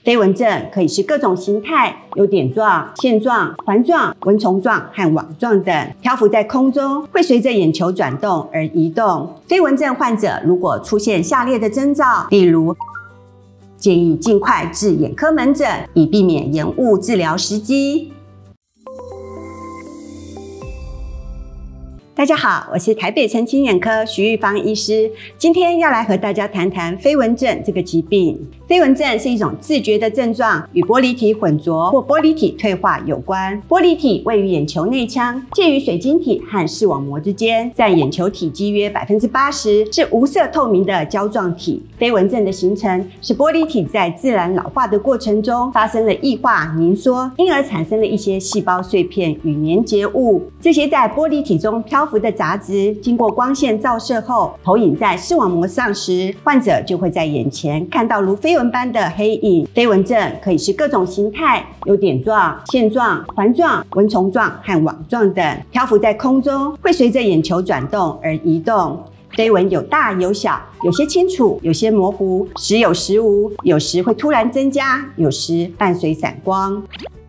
飞蚊症可以是各种形态，有点状、线状、环状、蚊虫状和网状等，漂浮在空中，会随着眼球转动而移动。飞蚊症患者如果出现下列的征兆，例如建议尽快至眼科门诊，以避免延误治疗时机。大家好，我是台北澄清眼科徐玉芳医师，今天要来和大家谈谈飞蚊症这个疾病。飞蚊症是一种自觉的症状，与玻璃体混浊或玻璃体退化有关。玻璃体位于眼球内腔，介于水晶体和视网膜之间，占眼球体积约 80%， 是无色透明的胶状体。飞蚊症的形成是玻璃体在自然老化的过程中发生了异化凝缩，因而产生了一些细胞碎片与粘结物。这些在玻璃体中漂浮的杂质经过光线照射后投影在视网膜上时，患者就会在眼前看到如飞蚊般的黑影。飞蚊症可以是各种形态，有点状、线状、环状、蚊虫状和网状等，漂浮在空中，会随着眼球转动而移动。飞蚊有大有小，有些清楚，有些模糊，时有时无，有时会突然增加，有时伴随散光。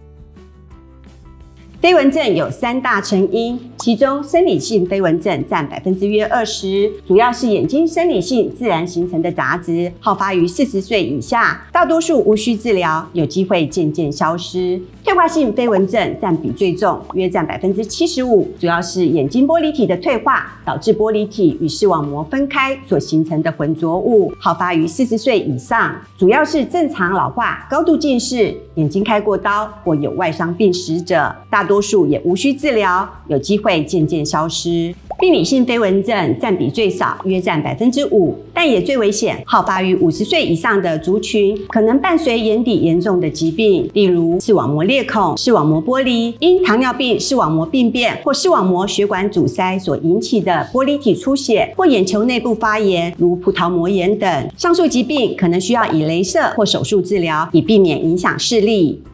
飞蚊症有3大成因，其中生理性飞蚊症占约20%，主要是眼睛生理性自然形成的杂质，好发于40岁以下，大多数无需治疗，有机会渐渐消失。退化性飞蚊症占比最重，约占75%，主要是眼睛玻璃体的退化，导致玻璃体与视网膜分开所形成的混浊物，好发于40岁以上，主要是正常老化、高度近视、眼睛开过刀或有外伤病史者，大多数也无需治疗，有机会渐渐消失。病理性飞蚊症占比最少，约占5%，但也最危险，好发于50岁以上的族群，可能伴随眼底严重的疾病，例如视网膜裂孔、视网膜剥离，因糖尿病视网膜病变或视网膜血管阻塞所引起的玻璃体出血或眼球内部发炎，如葡萄膜炎等。上述疾病可能需要以雷射或手术治疗，以避免影响视力。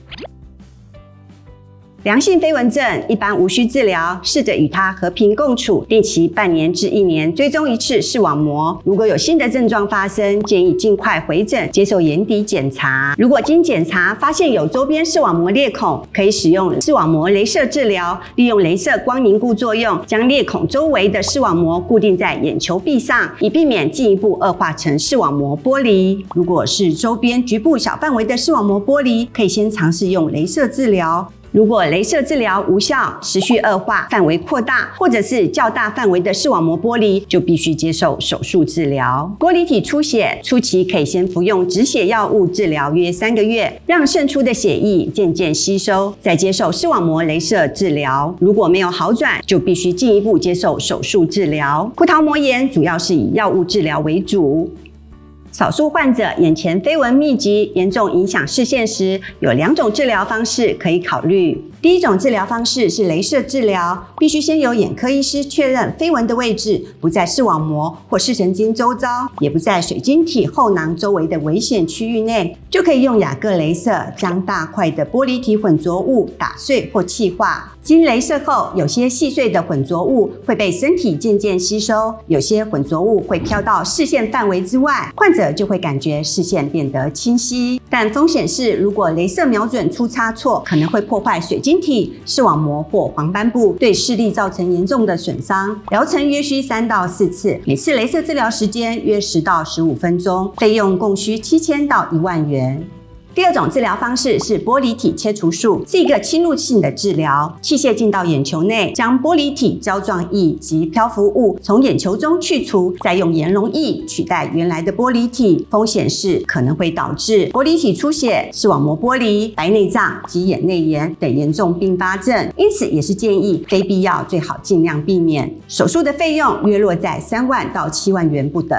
良性飞蚊症一般无需治疗，试着与它和平共处，定期半年至1年追踪一次视网膜。如果有新的症状发生，建议尽快回诊接受眼底检查。如果经检查发现有周边视网膜裂孔，可以使用视网膜雷射治疗，利用雷射光凝固作用，将裂孔周围的视网膜固定在眼球壁上，以避免进一步恶化成视网膜剥离。如果是周边局部小范围的视网膜剥离，可以先尝试用雷射治疗。如果雷射治疗无效，持续恶化，范围扩大，或者是较大范围的视网膜剥离，就必须接受手术治疗。玻璃体出血初期可以先服用止血药物治疗约3个月，让渗出的血液渐渐吸收，再接受视网膜雷射治疗。如果没有好转，就必须进一步接受手术治疗。葡萄膜炎主要是以药物治疗为主。少数患者眼前飞蚊密集，严重影响视线时，有2种治疗方式可以考虑。第一种治疗方式是雷射治疗，必须先由眼科医师确认飞蚊的位置不在视网膜或视神经周遭，也不在水晶体后囊周围的危险区域内，就可以用亚铬雷射将大块的玻璃体混浊物打碎或气化。经雷射后，有些细碎的混浊物会被身体渐渐吸收，有些混浊物会飘到视线范围之外，患者就会感觉视线变得清晰。但风险是，如果雷射瞄准出差错，可能会破坏水晶体、视网膜或黄斑部，对视力造成严重的损伤。疗程约需3到4次，每次雷射治疗时间约10到15分钟，费用共需7000到1万元。第二种治疗方式是玻璃体切除术，是一个侵入性的治疗。器械进到眼球内，将玻璃体胶状液及漂浮物从眼球中去除，再用盐溶液取代原来的玻璃体。风险是可能会导致玻璃体出血、视网膜剥离、白内障及眼内炎等严重并发症，因此也是建议非必要最好尽量避免。手术的费用约落在3万到7万元不等。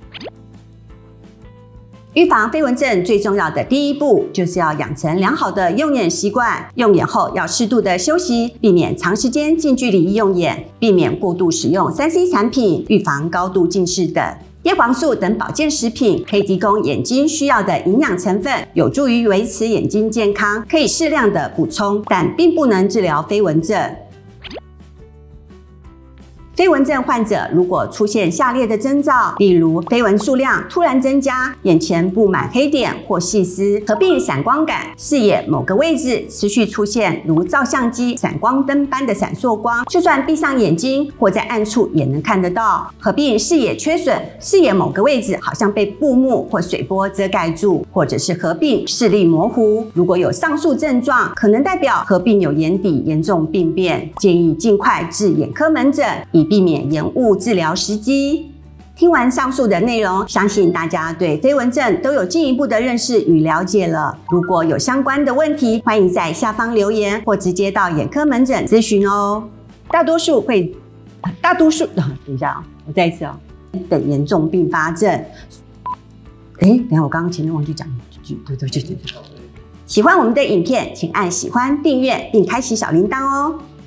预防飞蚊症最重要的第一步，就是要养成良好的用眼习惯。用眼后要适度的休息，避免长时间近距离用眼，避免过度使用3C 产品，预防高度近视等。叶黄素等保健食品可以提供眼睛需要的营养成分，有助于维持眼睛健康，可以适量的补充，但并不能治疗飞蚊症。 飞蚊症患者如果出现下列的征兆，例如飞蚊数量突然增加，眼前布满黑点或细丝，合并闪光感，视野某个位置持续出现如照相机闪光灯般的闪烁光，就算闭上眼睛或在暗处也能看得到，合并视野缺损，视野某个位置好像被布幕或水波遮盖住，或者是合并视力模糊。如果有上述症状，可能代表合并有眼底严重病变，建议尽快至眼科门诊，以避免延误治疗时机。听完上述的内容，相信大家对飞蚊症都有进一步的认识与了解了。如果有相关的问题，欢迎在下方留言或直接到眼科门诊咨询哦。大多数，等一下我再一次等严重并发症。等一下我刚刚前面忘记讲一句，对。喜欢我们的影片，请按喜欢、订阅并开启小铃铛哦。